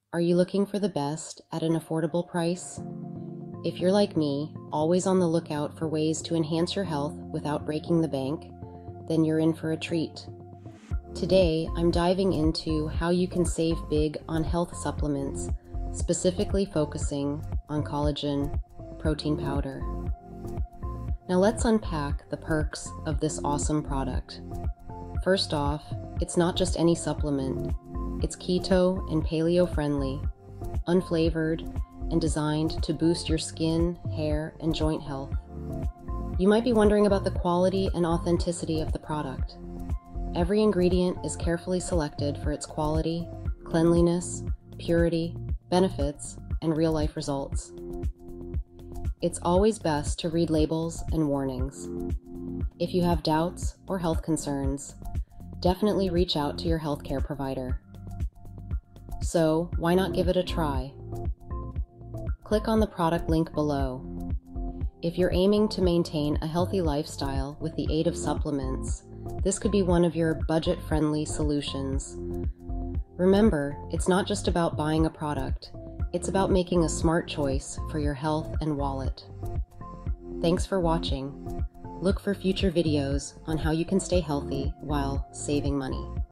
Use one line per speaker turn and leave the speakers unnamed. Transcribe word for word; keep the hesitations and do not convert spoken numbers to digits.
Are you looking for the best at an affordable price? If you're like me, always on the lookout for ways to enhance your health without breaking the bank, then you're in for a treat. Today, I'm diving into how you can save big on health supplements, specifically focusing on collagen protein powder. Now let's unpack the perks of this awesome product. First off, it's not just any supplement. It's keto and paleo friendly, unflavored, and designed to boost your skin, hair, and joint health. You might be wondering about the quality and authenticity of the product. Every ingredient is carefully selected for its quality, cleanliness, purity, benefits, and real-life results. It's always best to read labels and warnings. If you have doubts or health concerns, definitely reach out to your healthcare provider. So, why not give it a try? Click on the product link below. If you're aiming to maintain a healthy lifestyle with the aid of supplements, this could be one of your budget-friendly solutions. Remember, it's not just about buying a product, it's about making a smart choice for your health and wallet. Thanks for watching. Look for future videos on how you can stay healthy while saving money.